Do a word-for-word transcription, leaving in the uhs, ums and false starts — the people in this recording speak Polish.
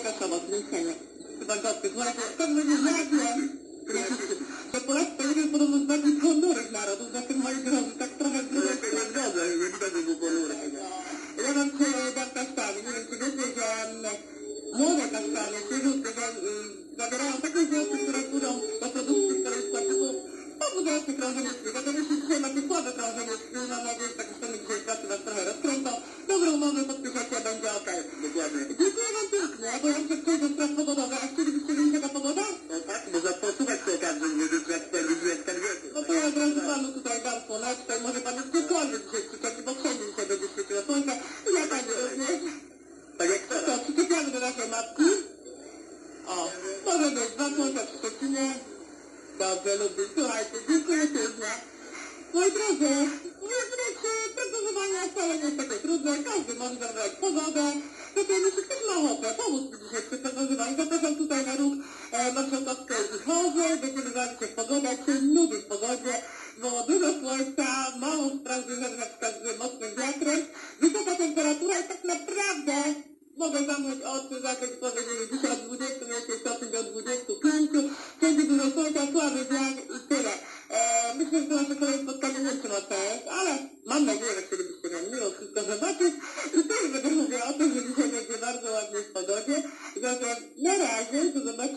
Kaszowa, zmęczenie. Chyba gotów. Słuchajcie, tak będzie znajdzie. To Polacy to jeden podobno z takich honorów narodów, za tym moi drodzy, tak trochę zgodę. Zgodę, nie widać, że był honor. Ja mam cię dam kasztany, nie wiem czy wiecie, że młode kasztany, świeżutkie, że zabierają takie rzeczy, które pójdą do produkcji, które już płaciło pobudzające krążenie krwi. Dlatego jeśli dzisiaj macie słabe krążenie krwi, mam nadzieję, że te kasztany dzisiaj pracy was trochę rozkręcą. Dobrą umowę podpiszecie, będzie okej. Dokładnie. Dziękuję wam pięknie, bo ja muszę przejść do spraw pogodowych. A chcielibyście wiedzieć jaka pogoda? No tak, można posłuchać przy okazji, że jak ten wyzwieć ten wieczór. No to ja od razu panu tutaj dam słoneczkę i może pan już gdziekolwiek dzisiaj przyczepi, bo wszędzie dzisiaj będzie świeciło słońce. I ja pani również. Tak jak teraz. To przyczepiamy do naszej matki. O, może być dwa słońca w Szczecinie. Dobrze, lubię. Słuchajcie, dziękuję pięknie. Moi drodzy, nie wreszcie prognozowanie wcale nie jest takie trudne. Każdy może zabrać pogodę. Zatem jeśli ktoś ma ochotę pomóc mi dzisiaj przy prognozowaniu, zapraszam tutaj na róg e, marszałkowskiej Ichowy. Będziemy bawić się w pogodę, czy nudy w pogodzie, bo dużo słońca, mało spraw związanych na przykład z mocnym wiatrem, wysoka temperatura i tak naprawdę mogę zamknąć oczy, zacząć powiedzieć, że dzisiaj od dwudziestu stopni do dwudziestu pięciu, wszędzie dużo słońca, słaby wiatr i tyle. E, myślę, że to nasze kolejne spotkanie nie trzyma sens, ale mam nadzieję, że chcielibyście nam miło wszystko zobaczyć i też będę mówiła o tym, że dzisiaj będzie bardzo ładnie w pogodzie. Zatem na razie, do zobaczenia.